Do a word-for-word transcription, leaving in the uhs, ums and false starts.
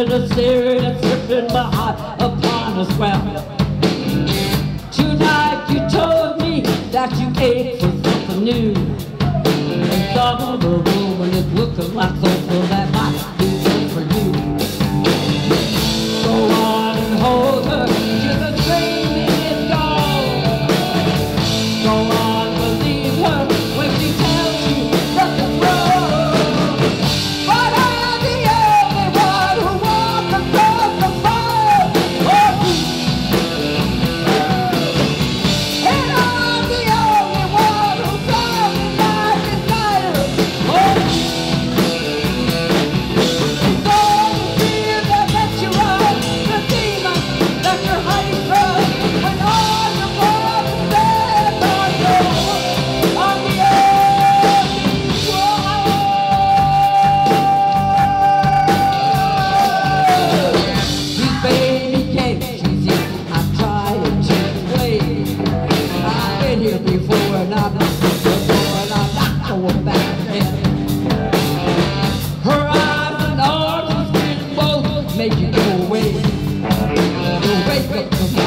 with a serious grip in my heart upon a scrap. Tonight you told me that you ate for something new, and some of the woman is looking like something that might be good for you. Go on and hold her till the train is gone. Go on, believe her when she tells you nothing's wrong. But I'm the only one who walks across the fire. Oh, and I'm the only one who drives me like desire. Oh, it's all the fear that lets you run, the demon that you're hiding from. When all your blood is dead, I know I'm the only one. These baby cakes, you see, I'm trying to explain. I've been here before and I'm not before and I'm not going back again. Her eyes and arms and skin both make you go away. You'll wake up tomorrow.